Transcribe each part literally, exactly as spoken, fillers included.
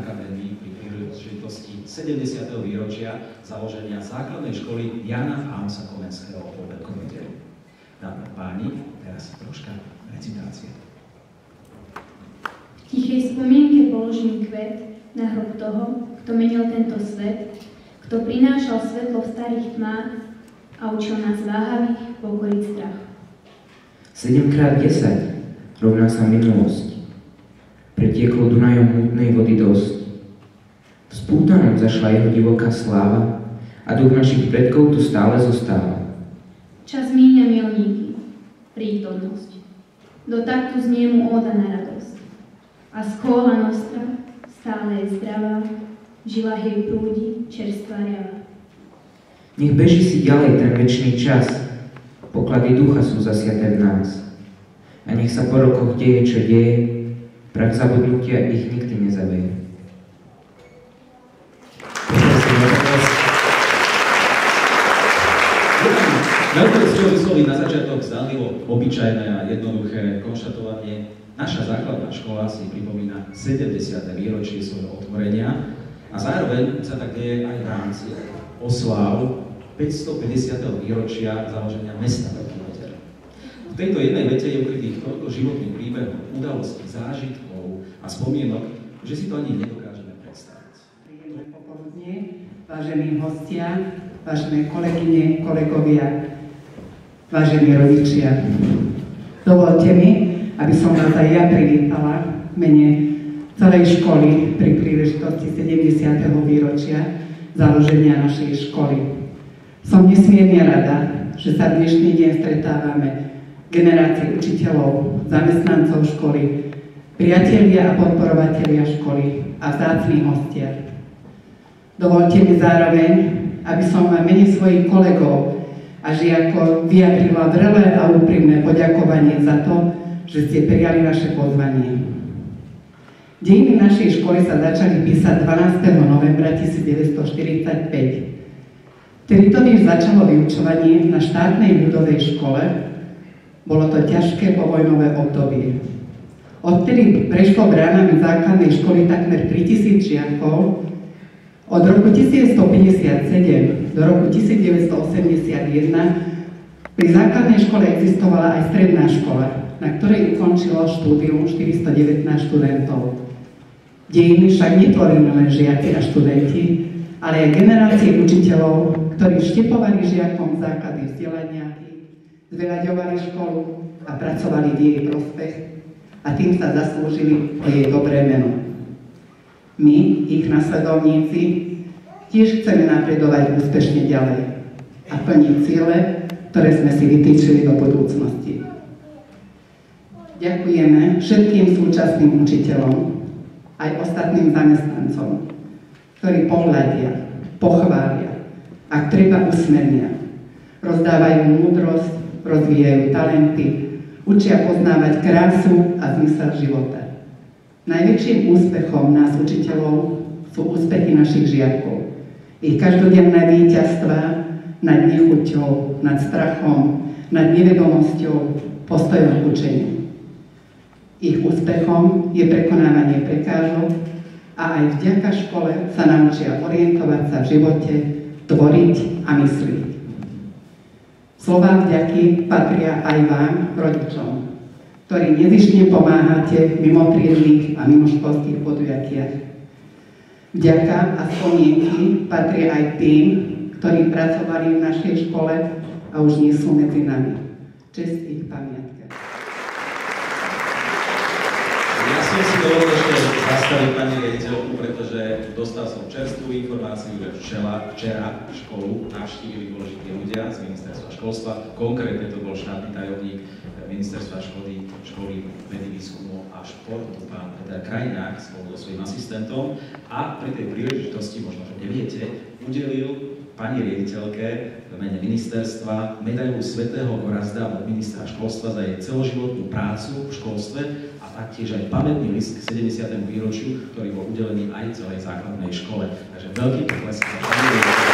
akadémii pri príležitosti sedemdesiateho výročia založenia základnej školy Jana Amsa Komenského vo Veľkomedeľu. Dámy a páni, teraz troška recitácie. V tichej spomienke položím kvet na hrob toho, kto menil tento svet, kto prinášal svetlo v starých tmách a učil nás váhavých pokoriť strach. sedemkrát desať rovná sa minulosť. Pretieklo Dunajom múdnej vody dosť. V spútanom zašla jeho divoká sláva a duch našich predkov tu stále zostáva. Čas míňa milníky, prítomnosť. Do taktu znie mu óda na radosť. A skóla nostra stále je zdravá, v žilách jej prúdi čerstvá riava. Nech beží si ďalej ten večný čas, poklady ducha sú zasiaté v nás. A nech sa po rokoch deje, čo deje, prach zabudnutia ich nikdy nezaveje. Veľké súvisloví na začiatok zdanlivo obyčajné a jednoduché konštatovanie. Naša základná škola si pripomína sedemdesiate výročie svojho otvorenia a zároveň sa tak deje aj v rámci osláv päťstopäťdesiateho výročia založenia mesta Veľký Medeľ. V tejto jednej vete je ukrytých toľko životných príbehov, udalostí, zážitkov a spomienok, že si to ani nedokážeme predstaviť. Príjemné popoludnie, vážení hostia, vážené kolegyne, kolegovia, vážení rodičia. Dovolte mi, aby som vás aj ja privítala v mene celej školy pri príležitosti sedemdesiateho výročia založenia našej školy. Som nesmierne rada, že sa dnešný deň stretávame generácie učiteľov, zamestnancov školy, priatelia a podporovatelia školy a vzácni hostia. Dovolte mi zároveň, aby som v mene svojich kolegov a žiakov vyjadrila vrelé a úprimné poďakovanie za to, že ste prijali naše pozvanie. Dejiny našej školy sa začali písať dvanásteho novembra tisícdeväťstoštyridsaťpäť. Vtedy totiž začalo vyučovanie na štátnej ľudovej škole. Bolo to ťažké povojnové obdobie. Odtedy prešlo bránami základnej školy takmer tritisíc žiakov. Od roku tisícstopäťdesiatsedem do roku tisícdeväťstoosemdesiatjeden pri základnej škole existovala aj stredná škola, na ktorej ukončilo štúdium štyristodevätnásť študentov. Dejiny však netvorili len žiaci a študenti, ale aj generácie učiteľov, ktorí vštepovali žiakom základy vzdelania, zveľaďovali školu a pracovali v jej prospech a tým sa zaslúžili o jej dobré meno. My, ich nasledovníci, tiež chceme napredovať úspešne ďalej a plniť ciele, ktoré sme si vytýčili do budúcnosti. Ďakujeme všetkým súčasným učiteľom, aj ostatným zamestnancom, ktorí pohľadia, pochvália, ak treba usmernia, rozdávajú múdrosť, rozvíjajú talenty, učia poznávať krásu a zmysel života. Najväčším úspechom nás učiteľov sú úspechy našich žiakov. Ich každodenné víťazstvá nad nechuťou, nad strachom, nad nevedomosťou, postojom k učeniu. Ich úspechom je prekonávanie prekážok a aj vďaka škole sa naučia orientovať sa v živote, tvoriť a myslieť. Slová vďaky patria aj vám, rodičom, ktorí nezištne pomáhate mimo triednych a mimoškolských podujatiach. Vďaka a spomienky patria aj tým, ktorí pracovali v našej škole a už nie sú medzi nami. Česť ich pamiatka. Ja som si dovolil ešte zastaviť pani riaditeľku, pretože dostal som čerstvú informáciu, že včera, včera školu navštívili dôležití ľudia z ministerstva školstva. Konkrétne to bol štátny tajomník ministerstva školy, školy vedy, výskumu a športu, pán Peter Krajinák spolu so svojím asistentom. A pri tej príležitosti, možno, že neviete, udelil pani riaditeľke v mene ministerstva medailu svätého Gorazda od ministra školstva za jej celoživotnú prácu v školstve a taktiež aj pamätný list k sedemdesiatemu výročiu, ktorý bol udelený aj celej základnej škole. Takže veľký potlesk za pani riaditeľke.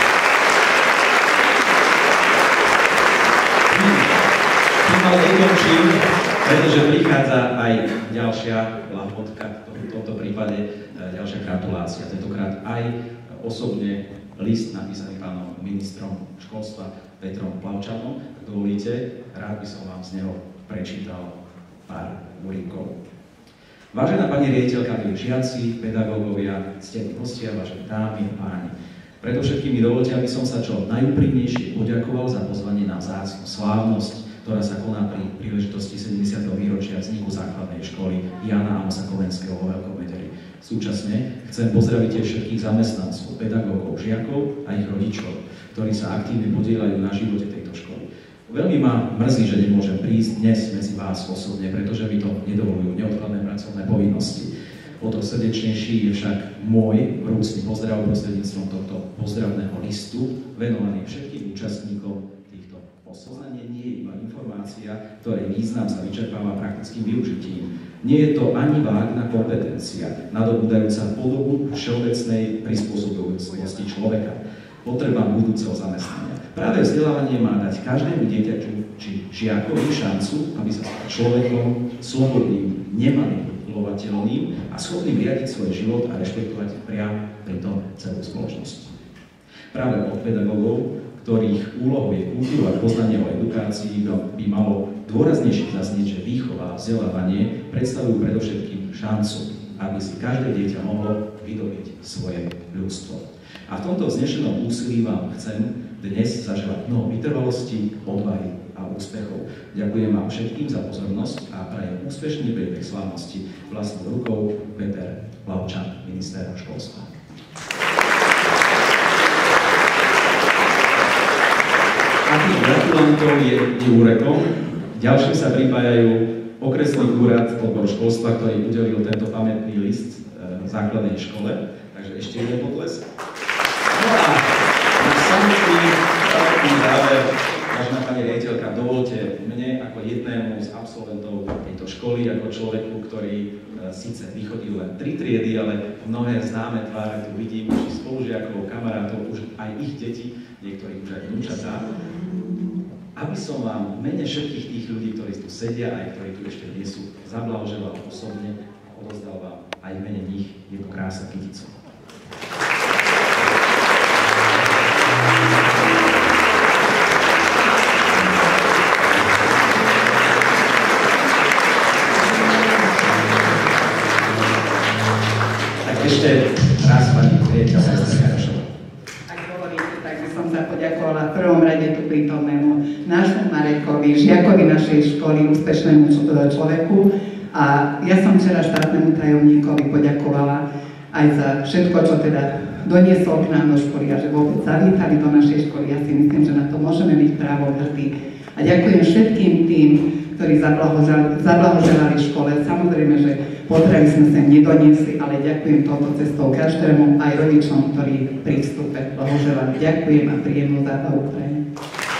Tým ale nekončím. pretože prichádza aj ďalšia lahotka, v tomto prípade ďalšia gratulácia, tentokrát aj osobne list napísaný pánom ministrom školstva Petrom Plavčanom. Ak dovolíte, rád by som vám z neho prečítal pár úryvkov. Vážená pani riaditeľka, milí žiaci, pedagógovia, ctení hostia, vážené dámy a páni. Predovšetkým mi dovolte, aby som sa čo najúprimnejšie poďakoval za pozvanie na vzácnu slávnosť, ktorá sa koná pri príležitosti sedemdesiateho výročia vzniku základnej školy Jána Amosa Komenského vo Veľkom Mederi. Súčasne chcem pozdraviť tiež všetkých zamestnancov, pedagógov, žiakov a ich rodičov, ktorí sa aktívne podieľajú na živote tejto školy. Veľmi ma mrzí, že nemôžem prísť dnes medzi vás osobne, pretože mi to nedovolujú neodkladné pracovné povinnosti. O to srdečnejší je však môj vrúcny pozdrav prostredníctvom tohto pozdravného listu, venovaný všetkým účastníkom týchto poznanie nie je iba informácia, ktorej význam sa vyčerpáva praktickým využitím. Nie je to ani vágna kompetencia, nadobúdajúca podobu všeobecnej prispôsobivosti človeka, potreba budúceho zamestnania. Práve vzdelávanie má dať každému dieťaťu či žiakovi šancu, aby sa stal človekom slobodným, nemanipulovateľným a schopným riadiť svoj život a rešpektovať priam pritom celú spoločnosť. Práve od pedagógov, ktorých úlohou je kultivovať poznanie o edukácii, by malo dôraznejšie zaznieť, že výchova a vzdelávanie predstavujú predovšetkým šancu, aby si každé dieťa mohlo vydobiť svoje ľudstvo. A v tomto vznešenom úsilí vám chcem dnes zaželať mnoho vytrvalosti, odvahy a úspechov. Ďakujem vám všetkým za pozornosť a prajem úspešný priebeh slávnosti vlastnou rukou Peter Plavčan, minister školstva. A tým gratulantov je Jurekom. Ďalším sa pripájajú okresný úrad odboru školstva, ktorý udelil tento pamätný list v základnej škole. Takže ešte jeden potlesk. No a na samotný záver, vážená pani riaditeľka, dovolte mne ako jednému z absolventov tejto školy, ako človeku, ktorý e, síce vychodil len tri triedy, ale mnohé známe tváre tu vidím, či spolužiakov, kamarátov, už aj ich deti, niektorí už aj vnúčatá, aby som vám v mene všetkých tých ľudí, ktorí tu sedia, aj ktorí tu ešte nie sú, zablahoželal osobne a odozdal vám aj v mene nich jednu krásnu kyticu. Ešte raz, pani riaditeľka Jarošová. Ak dovolíte, tak by som sa poďakovala v prvom rade tu prítomnému nášmu Marekovi, žiakovi našej školy, úspešnému človeku. A ja som včera štátnemu tajomníkovi poďakovala aj za všetko, čo teda doniesol k nám do školy a že vôbec zavítali do našej školy. Ja si myslím, že na to môžeme byť právo hrdí. A ďakujem všetkým tým, ktorí zablahoželali škole. Samozrejme, že potravy sme sem nedoniesli, ale ďakujem touto cestou každému, aj rodičom, ktorí pri vstupe blahoželali. Ďakujem a príjemnú zábavu prajem.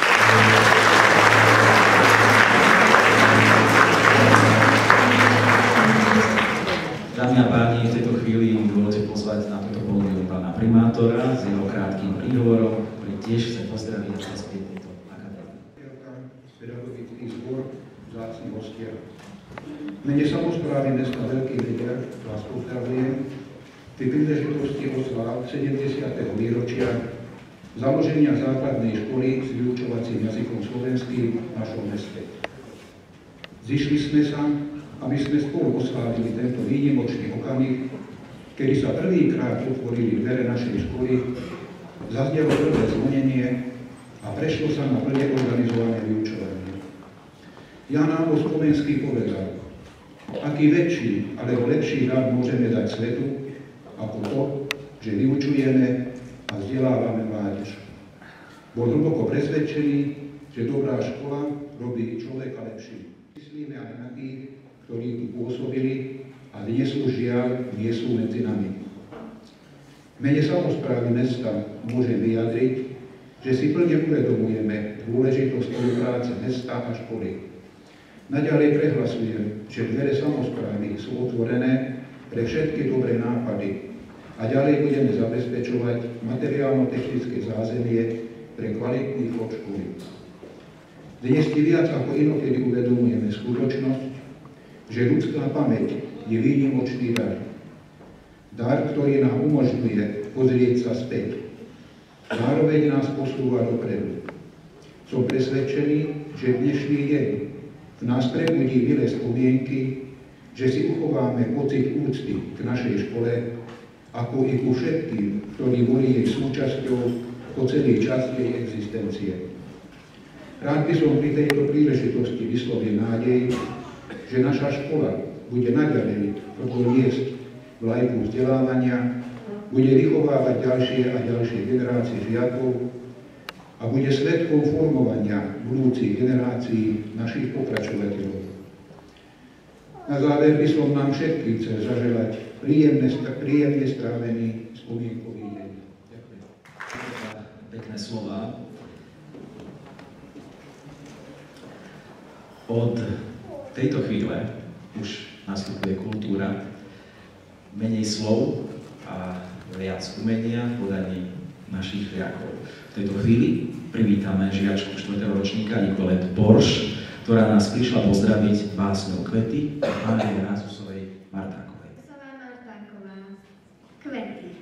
Dámy a páni, v tejto chvíli mi dovolte pozvať na toto pódium pána primátora s jeho krátkym príhovorom, ktorý tiež chce pozdraviť a zaspieť tejto akadémie. Pedagogický zbor, vzácni hostia. V mene samosprávy mesta Veľký Meďar vás pozdravujem pri príležitosti osláv sedemdesiateho výročia založenia základnej školy s vyučovacím jazykom slovenským v našom meste. Zišli sme sa, aby sme spolu oslávili tento výnimočný okamih, kedy sa prvýkrát otvorili dvere našej školy, zaznelo prvé zvonenie a prešlo sa na plne organizované vyučovanie. Ján Amos Komenský povedal: aký väčší, alebo lepší dar môžeme dať svetu, ako to, že vyučujeme a vzdelávame mládež. Bol hlboko presvedčený, že dobrá škola robí človeka lepší. Myslíme aj na tých, ktorí tu pôsobili a dnes už žiaľ nie sú medzi nami. V mene samosprávy mesta môžem vyjadriť, že si plne uvedomujeme dôležitosť spolupráce mesta a školy. Naďalej prehlasujem, že dvere samosprávy sú otvorené pre všetky dobré nápady a ďalej budeme zabezpečovať materiálno-technické zázemie pre kvalitný chod školy. Dnes si viac ako inokedy uvedomujeme skutočnosť, že ľudská pamäť je výnimočný dar. Dar, ktorý nám umožňuje pozrieť sa späť. Zároveň nás posúva dopredu. Som presvedčený, že dnešný deň v nás prebudí milé spomienky, že si uchováme pocit úcty k našej škole, ako i ku všetkým, ktorí boli jej súčasťou po celý čas jej existencie. Rád by som pri tejto príležitosti vyslovil nádej, že naša škola bude naďalej tvrdo niesť vlajku vzdelávania, bude vychovávať ďalšie a ďalšie generácie žiakov a bude svedkom formovania budúcich generácií našich pokračovateľov. Na záver by som nám všetkým chcel zaželať príjemne, príjemne strávený spomienkový deň. Ďakujem. Pekné slova. Od tejto chvíle už nastupuje kultúra, menej slov a viac umenia v podaní našich žiakov. V tejto chvíli privítame žiačku štvrtého ročníka Nikolét Borš, ktorá nás prišla pozdraviť básňou Kvety a Márie Rázusovej Martákovej. Rázusová Martáková. Kvety.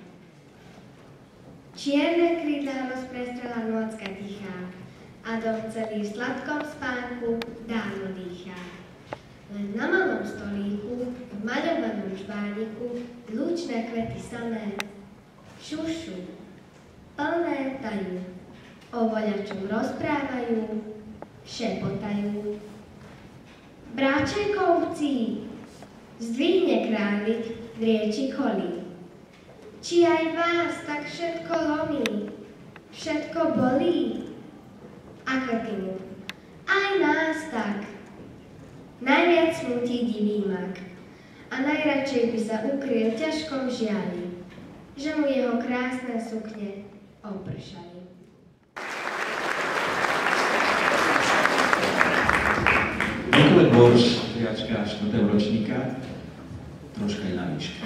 Čierne krídla rozprestrela nôcka tichá a dom celý v sladkom spánku dávno dýchá. Len na malom stolíku, v maľovanom žbániku, lučné kvety samé šušu, plné tajú, o voľačom rozprávajú, šepotajú. Bráčekovci, zdvihne králik v rieči kolí. Či aj vás tak všetko lomí, všetko bolí? A krknú, aj nás tak. Najviac smutí divý mak a najradšej by sa ukryl ťažkom žiali, že mu jeho krásne sukne opršali. Nikolét Borš, žiačka štvrtého ročníka, troška je na výške.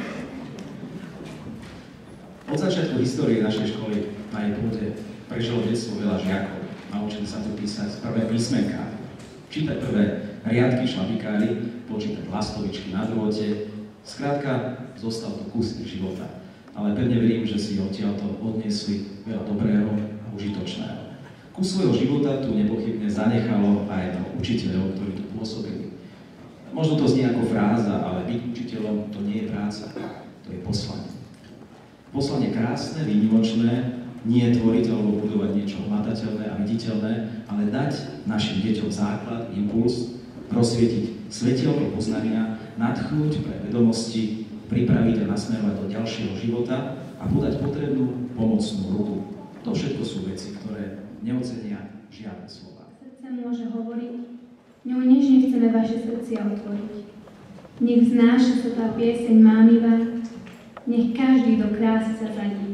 Od začiatku histórie našej školy na jej pôde prežilo detstvo veľa žiakov. Naučili sa tu písať prvé písmenká, čítať prvé riadky šlapikári, počítať lastovičky na drôte. Skrátka, zostal to kus ich života. Ale pevne verím, že si odtiaľto odniesli veľa dobrého a užitočného. Kus svojho života tu nepochybne zanechalo aj mnoho učiteľov, ktorí tu pôsobili. Možno to znie ako fráza, ale byť učiteľom to nie je práca, to je poslanie. Poslanie krásne, výnimočné, nie tvoriť alebo budovať niečo hmatateľné a viditeľné, ale dať našim deťom základ, impuls, rozsvietiť svetielko poznania, nadchnúť pre vedomosti, pripraviť a nasmerovať do ďalšieho života a podať potrebnú pomocnú ruku. To všetko sú veci, ktoré neocenia žiadne slova. Srdce môže hovoriť, ňou nežne chceme vaše srdcia otvoriť. Nech vznáša sa tá pieseň mámivá, nech každý do krásy sa zadí.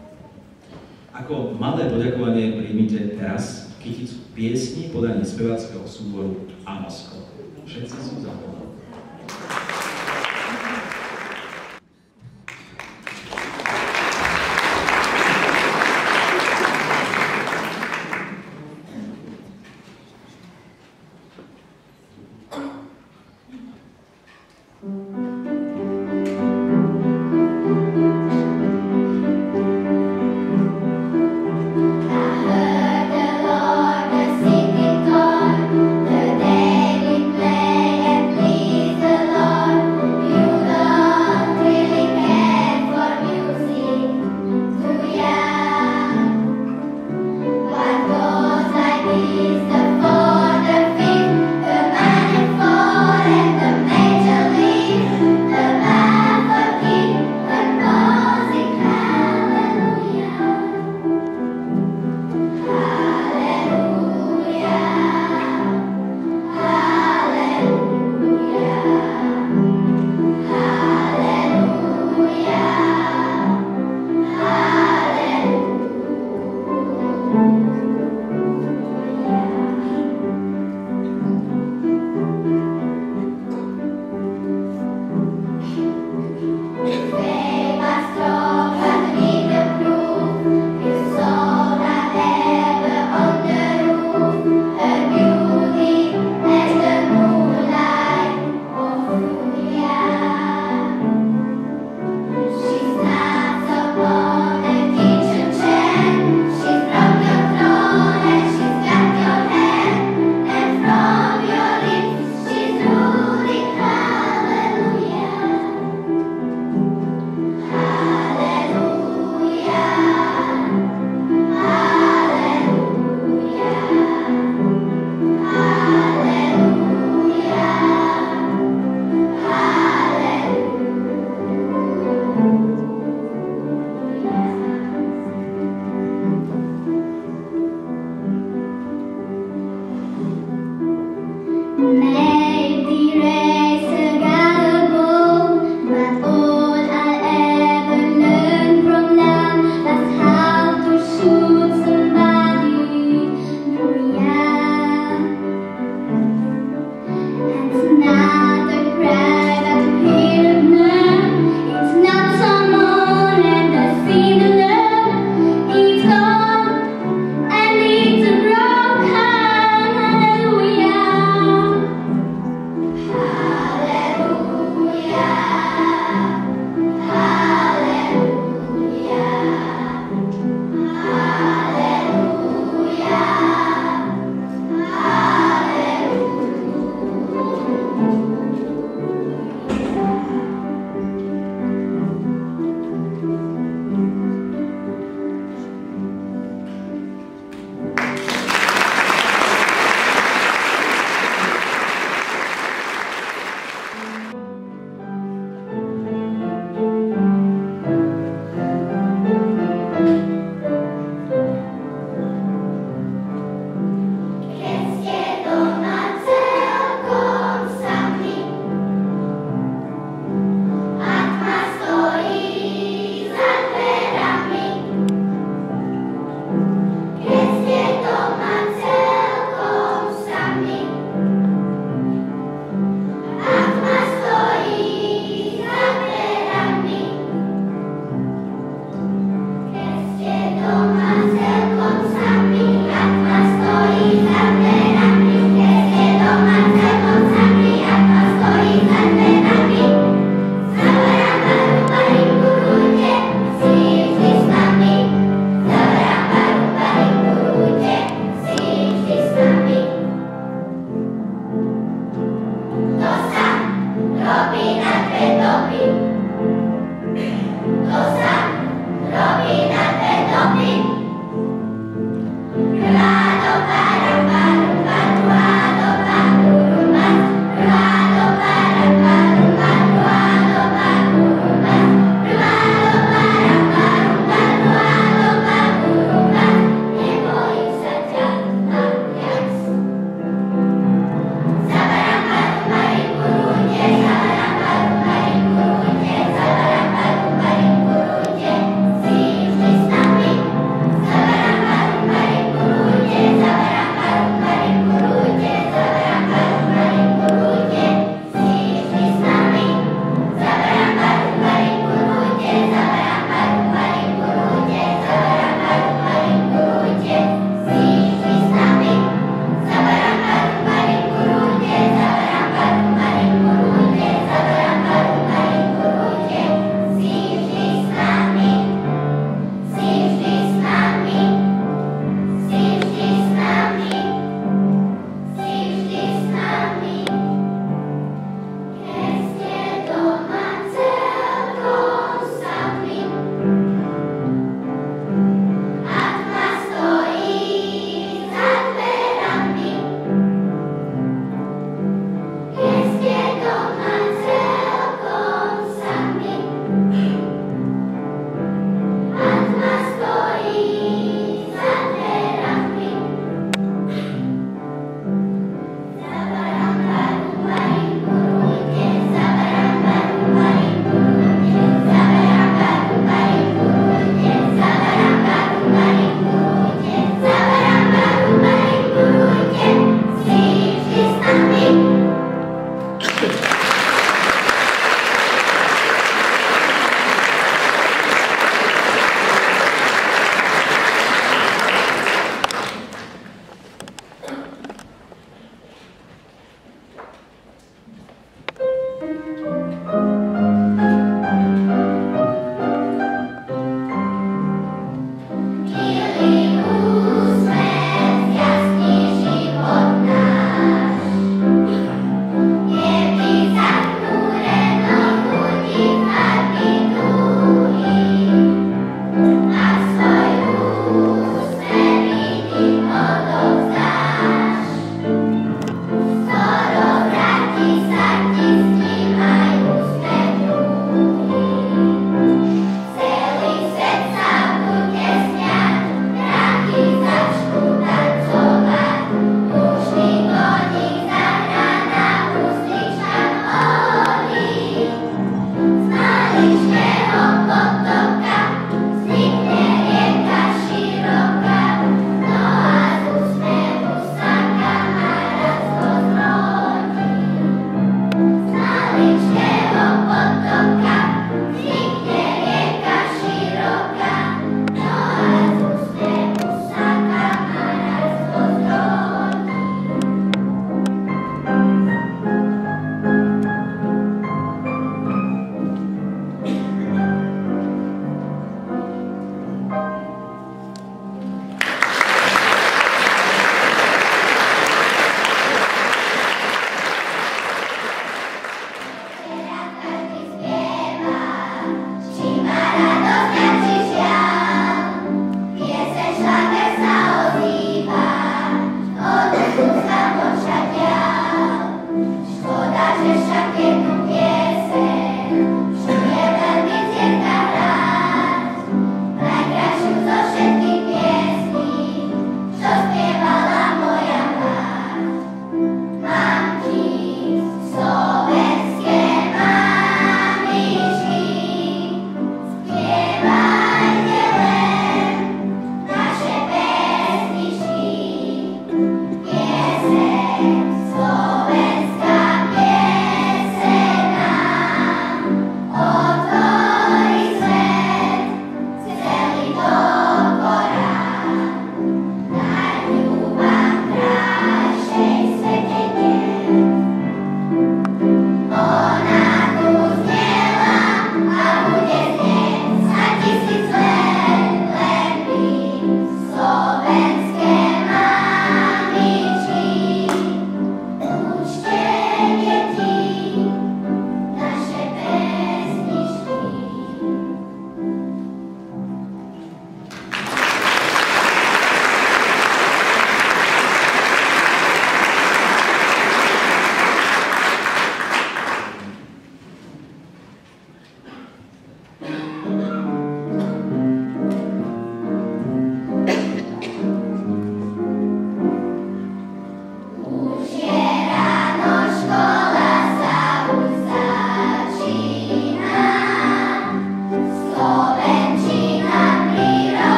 Ako malé poďakovanie príjmite teraz kyticu piesni podaní speváckeho súboru Amosko. Všetci sú za to. The day we play and play.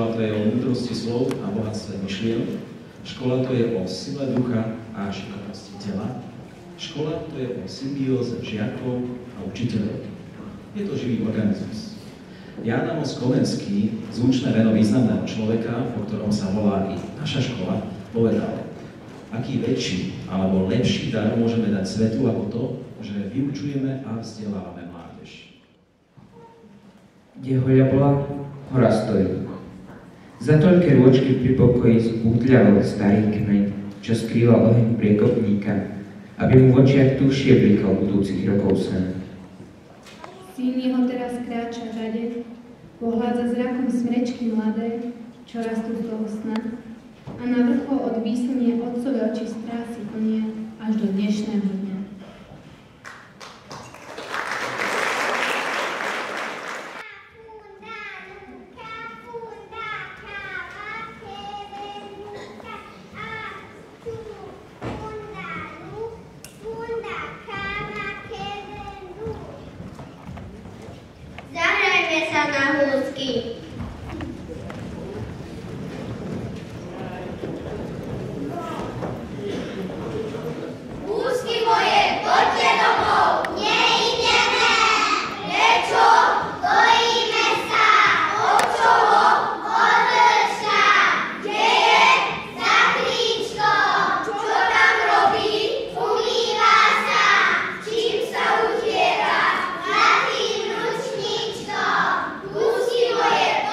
Škola to je o múdrosti slov a bohatstve myšlienok. Škola to je o sile ducha a šikovnosti tela. Škola to je o symbióze žiakov a učiteľov. Je to živý organizmus. Ján Amos Komenský, zvučné meno významného človeka, po ktorom sa volá i naša škola, povedal: aký väčší alebo lepší dar môžeme dať svetu ako to, že vyučujeme a vzdelávame mládež. Kde hoľa bola, hora stojí. Za toľké rôčky pri pokoji zbúdľaval starý kmeň, čo skrýval oheň priekopníka, aby mu v očiach tušie blikal budúcich rokov sen. Syn jeho teraz kráča v rade, pohľadza zrakom smrečky mladé, čo rastú z toho sna, a na vrchol od výslnie otcové oči strásy plnia až do dnešného dňa. Zahrajme sa na húsky. Húsky moje, poďte domov, neideme. Prečo? Bojíme sa. Od čoho? Od vlčka. Kde je? Za kríčkom. Čo tam robí? Umýva sa. Čím sa utiera? Zlatým ručníčkom. Húsky moje,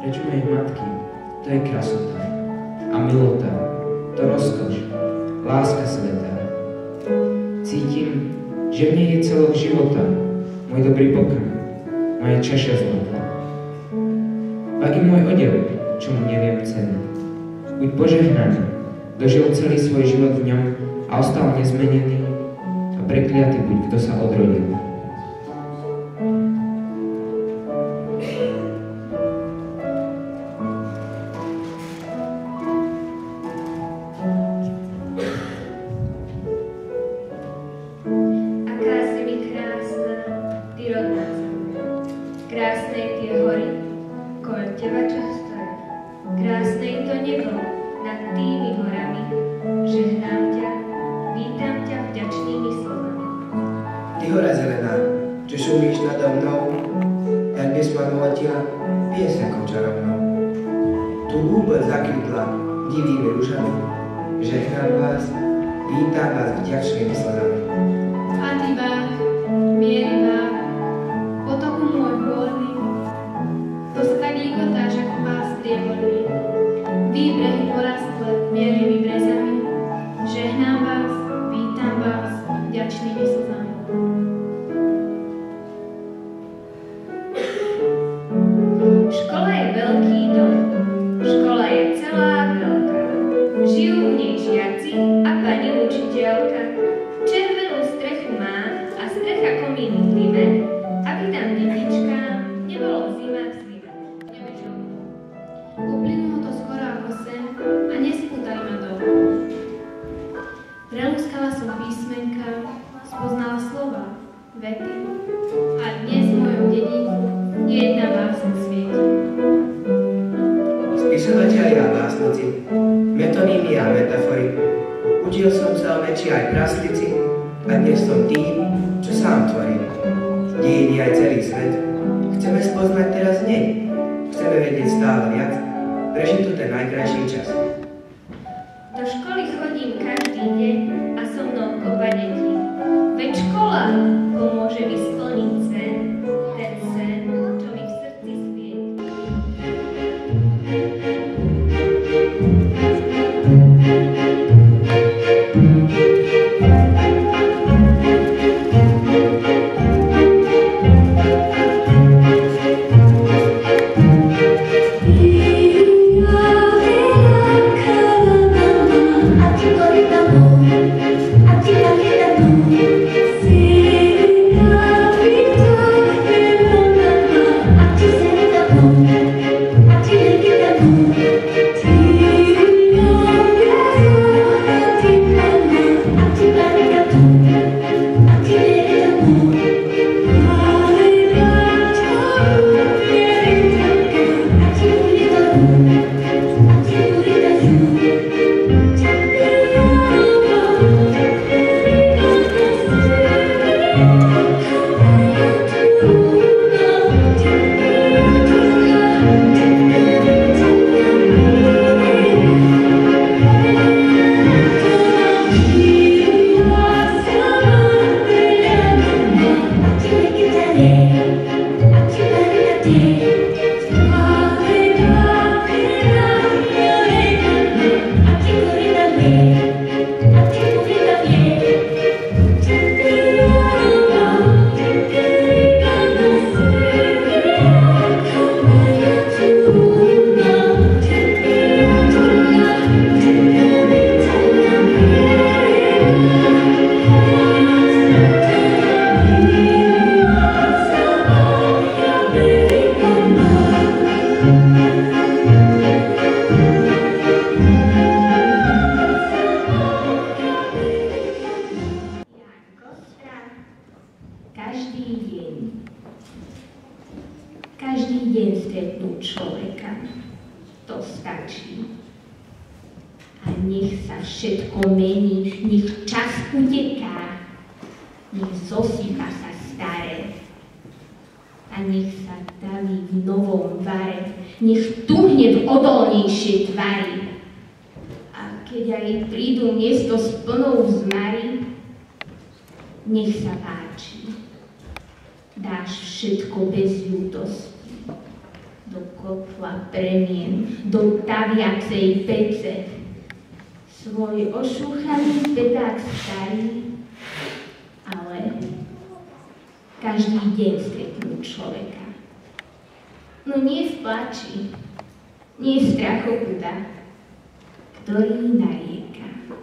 Reč mojej matky, to je krasota. A milota, to rozkoš, láska sveta. Cítim, že v nej je celok života, môj dobrý pokrm, moja čaša zlata. Pak i môj odev, čo mu neviem ceniť. Buď požehnaný, dožil celý svoj život v ňom a ostal nezmenený a prekliatý buď, kto sa odrodil. do kotla premien, do taviacej pece. Svoj ošúchaný pedák starý, ale každý deň stretnú človeka. No nie v plači, nie v strachoputa, ktorý narieka.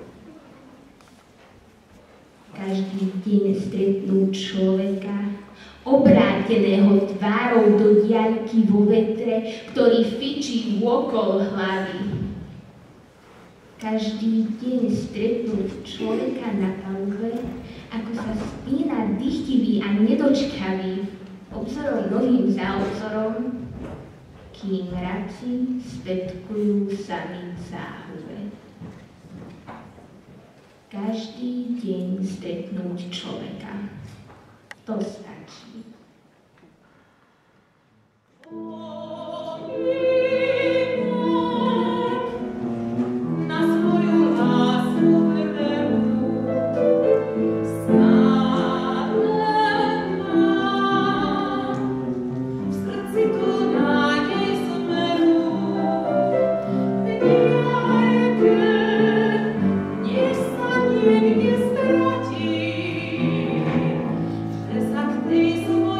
Každý deň stretnú človeka, obráteného tvárou do diaľky vo vetre, ktorý fičí vôkol hlavy. Každý deň stretnú človeka na palube, ako sa spína dychtivý a nedočkavý, obzorom novým za obzorom, kým raci spätkujú sami v záhube. Každý deň stretnúť človeka. To stačí. This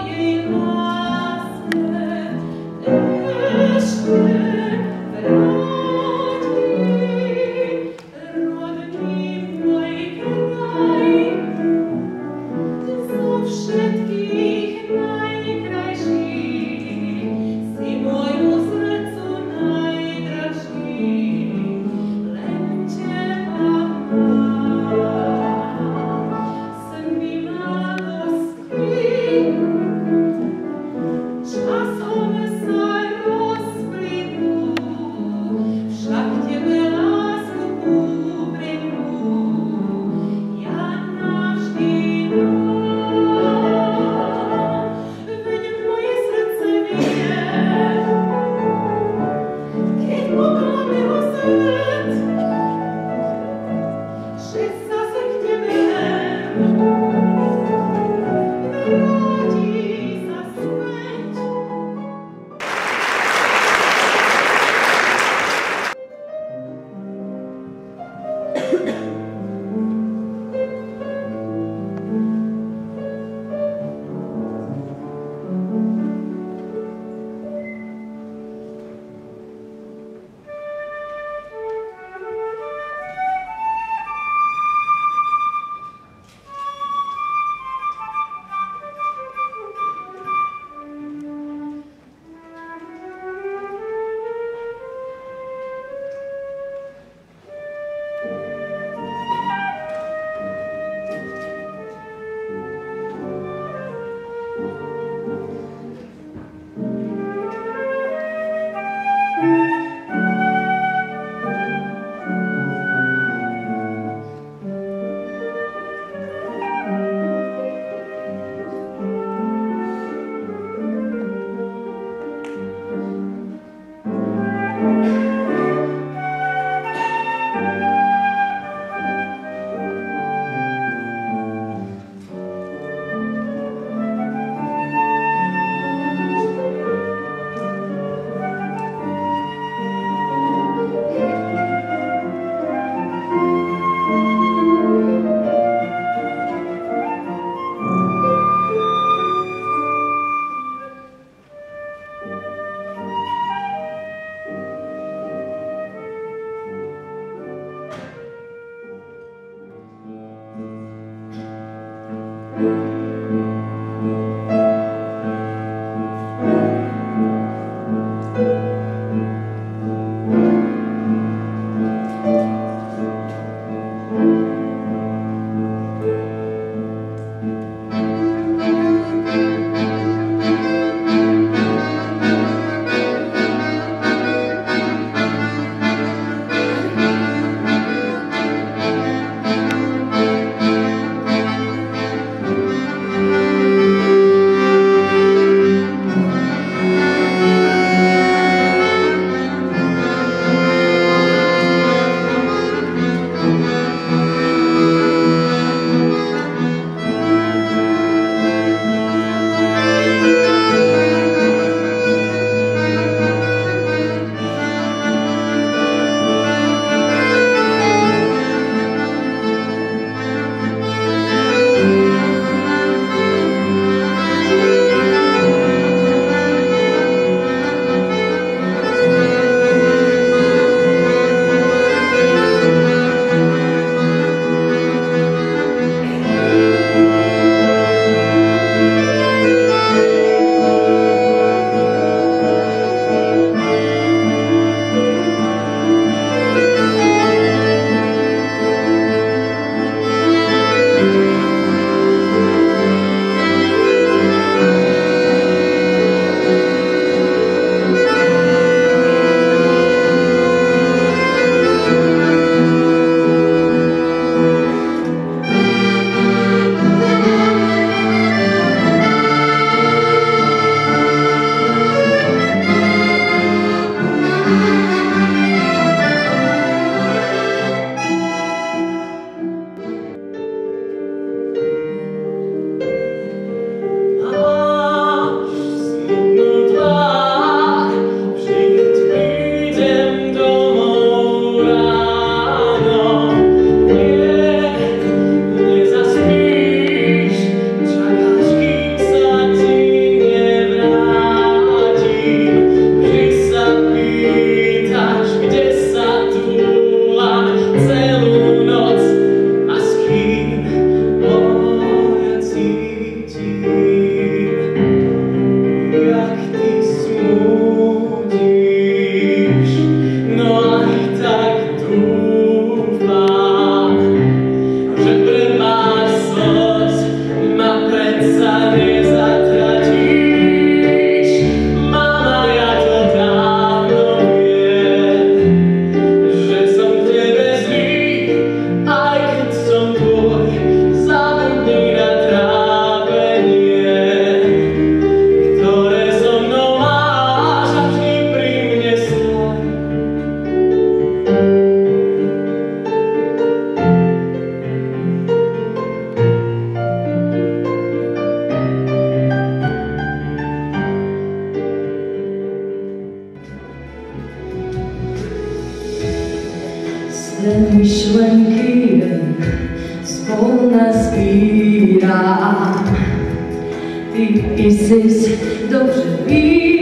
Srdce myšlenky zvolna zbírá. Ty Isis dobře víš,